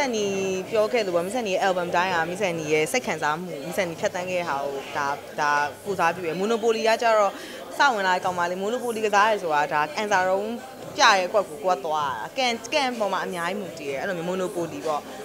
Misani pure care the Misani album dia Misani second time Misani Katangi how da Pusabi Monopoly Yajaro sound like Kamali Monopoly guys or and our own Jai Quatua can't for my Muti and a Monopoly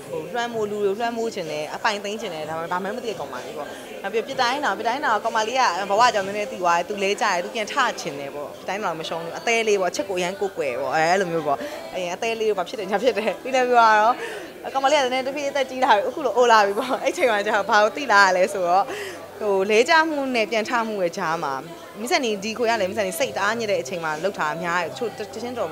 Ramujane a fine thing in it I remember the Kamali a bit Dina Kamalia and Bawaja Mineti why to lay tie to get touch in nebo Dina Machon a daily or check and cook or Elamubo a daily of shit you know you are Kamalia and the Pita Ola I take my job how Tila so later moon and time with Chama Misani Dicoya Misani say Anya Chima look time here to syndrome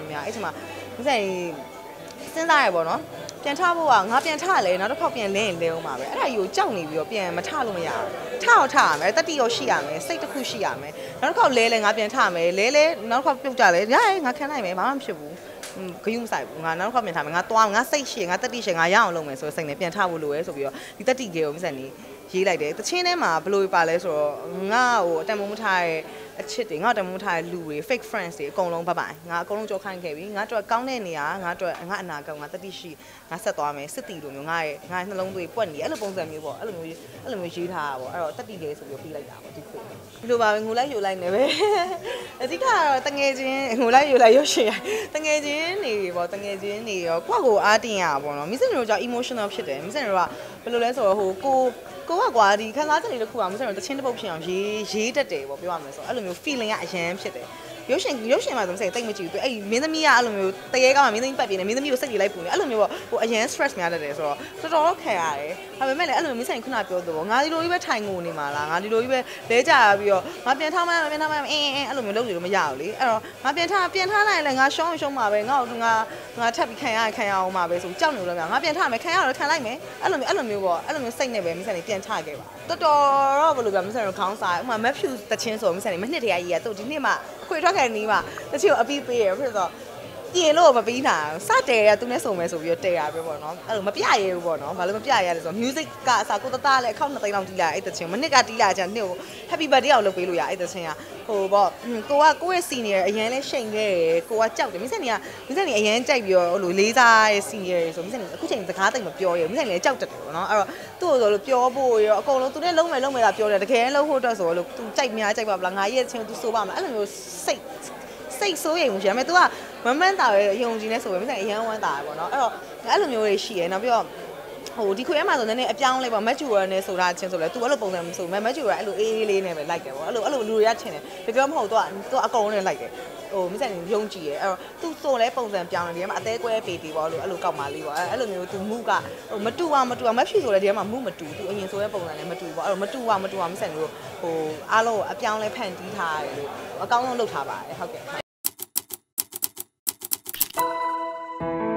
Misani since I won ပြန်ထားဖို့ကငါပြန်ထားလေနောက်တစ်ခေါက်ပြန်လင်းရင်လဲအောင်ပါပဲအဲ့ဒါယူကြောက်နေပြီးတော့ပြန်မထလို့မရဘူးထားရမယ်တတိရောရှိရမယ်စိတ်တစ်ခုရှိရမယ်နောက်တစ်ခေါက်လဲငါပြန်ထားမယ်လဲနောက်တစ်ခေါက်ပြုတ်ကြလဲရငါခံနိုင်မယ်ဘာမှမဖြစ်ဘူးဂယုမဆိုင်ဘူးငါနောက်တစ်ခေါက်ပြန်ထားမယ်ငါသွားငါစိတ်ရှိငါတတိရှိငါရအောင်လုပ်မယ်ဆိုစိတ်နဲ့ပြန်ထားဖို့လိုရဲဆိုပြီးတော့ဒီတတိကေကိုမစက်နေရေးလိုက်တယ်တချင်းထဲမှာဘယ်လိုပါလဲဆိုတော့ငါ့ကိုအတန်မိုးမထားရဲ့အချစ်တွေငါ့တမိုးထားရဲ့လူတွေ fake friends တွေအကုန်လုံးဘပိုင်ငါအကုန်လုံးကြောက်ခိုင်းခဲ့ပြီငါတို့ကောင်းတဲ့နေရာငါတို့ငါအနာကောင်းငါတတိရှိငါဆက်သွားမယ်စစ်တီလိုမျိုးငါနှလုံးသွေးပွက်နေအဲ့လိုပုံစံမျိုးပေါ့အဲ့လိုမျိုးရေးထားတာပေါ့အဲ့တော့တတိလေဆိုပြီးပြီးလိုက်တာပေါ့ဒီခုဒီလိုပါပဲငိုလိုက်ယူလိုက်နေပဲအဓိကတော့တငယ်ချင်းငိုလိုက်ယူလိုက်ရုပ်ရှင်တငယ်ချင်းနေပေါ့တငယ်ချင်းနေရောကိုယ့်ကိုအားတင်ရပါပေါ့နော်မိစင်တို့ကြောင့် emotional ဖြစ်တယ်မိစင်တို့ကဘယ်လိုလဲဆိုတော့ဟိုကိုကွာဒီခန်းစားချက်တွေတစ်ခုအောင်မဆက်တော့တချင်းတစ်ပုတ်ဖြစ်အောင်ရေးတတ်တယ်ပေါ့ပြောရမယ်ဆိုတော့အဲ့လိုမျိုး feeling ကအရန်ဖြစ်တယ်ရုပ်ရှင်မှာဆိုစိတ်တိတ်မကြည့်ဘူးအဲ့မင်းသမီးကအဲ့လိုမျိုးတရေကောင်းမှမင်းသမီးပတ်ပြနေမင်းသမီးကိုစိတ်တွေလိုက်ပူနေအဲ့လိုမျိုးပေါ့ဟိုအရန် stress များတတ်တယ်ဆိုတော့တော်တော်ခံရတယ်ဒါပေမဲ့လည်းအဲ့လိုမျိုးမင်းဆိုင်ခုနပြောတော့ငါဒီလိုကြီးပဲထိုင်ငိုနေမှာလားငါဒီလိုကြီးပဲလဲကြပြီးတော့ငါပြန်ထားမှအင်းအဲ့လိုမျိုးလုပ်နေလို့မရဘူးလေအဲ့တော့ငါပြန်ထားလိုက်ရင်လည်းငါရှုံးမှာပဲငါ့ကိုငါထပ်ပြီးခံရအောင်မှာပဲဆိုကြောက်နေလို့ငါပြန်ထားမယ်ခံရတော့ခံလိုက်မယ်အဲ့လိုမျိုးပေါ့အဲ့လိုမျိုးစိတ်နဲ့ပဲမင်းဆိုင်ပြန်ချခဲ့ပါတော်တော့ဘယ်လိုပြောမင်းဆိုင်ခေါင်းစားဥမာ Matthew တချင်းဆိုမင်းဆိုင်မနှစ်တည်းကြီးကသူ့ဒီနှစ်မှအခွေထွက်ခဲ့နေမှာတချို့အပီးပေးရဖြစ်တော့ပြင်လို့မပြီးတာစတယ်ရသူနဲ့စုံမယ်ဆိုပြီးတော့တဲရပဲပေါ့နော်အဲ့လိုမပြရဘူးပေါ့နော်ဘာလို့မပြရလဲဆိုတော့ music ကအစားကိုတသားလည်းအခောက်2သိန်းလောက်တီးလာအဲ့တချင်းမနစ်ကတီးလာကြနှစ်ကို happy birthday အောင်လုပ်ပေးလို့ရအဲ့တချင်းကဟိုပေါ့ကိုရဲ့ senior အရင်လဲရှိန်ခဲ့တယ်ကိုကကြောက်တယ်မိစက်နေအရင်ကြိုက်ပြီးတော့ဟိုလိုလေးစားရဲ့ senior ဆိုမိစက်နေအခုချိန်စကားတိတ်မပြောရဘူးမိစက်နေကြောက်တက်တယ်ပေါ့နော်အဲ့တော့သူ့ကိုဆိုလို့ပြောဖို့ရောအကုန်လုံးသူနဲ့လုံးမယ်လာပြောတယ်တကယ်လုံးဖို့အတွက်ဆိုလို့သူကြိုက်ပါဗလားငါရဲ့ချင်းသူဆိုပါမလားအဲ့လိုမျိုးစိတ်ဆိုးရိမ်မှုရှိတယ်ဒါပေမဲ့ तू ကမမှန်းတာပဲယုံကြည်နေဆိုပဲမဆိုင်အရန်ဝမ်းတာပဲပေါ့နော်အဲ့တော့အဲ့လိုမျိုးတွေရှိရယ်နောက်ပြီးတော့ဟိုဒီခွေထဲမှာဆိုနည်းနည်းအပြောင်းလဲပေါ့ mature နဲ့ဆိုတာချင်းဆိုလဲ तू အဲ့လိုပုံစံမျိုးဆိုမဲ့ mature အဲ့လိုအေးလေးနဲ့ပဲလိုက်တယ်ပေါ့အဲ့လိုလူတွေကထင်တယ်တကယ်မဟုတ် तू အကုန်လုံးနဲ့လိုက်တယ်ဟိုမဆိုင်ယုံကြည်ရယ်အဲ့တော့ तू ဆိုလဲပုံစံပြောင်းတယ်ဒီထဲမှာအသေးကွဲပေတီပေါ့အဲ့လိုကောက်ပါလေးပေါ့အဲ့လိုမျိုး तू မူကဟိုမတူအောင်မဖြစ်ဆိုလဲဒီထဲမှာမူမတူ तू အရင်ဆိုတဲ့ပုံစံနဲ့မတူပေါ့အဲ့တော့မတူအောင်မဆိုင်လို့ဟိုအားလုံးအပြောင်းလဲဖန်တီးထားတယ်လို့အကောင်းဆုံးလုပ်ထားပါတယ်ဟုတ်ကဲ့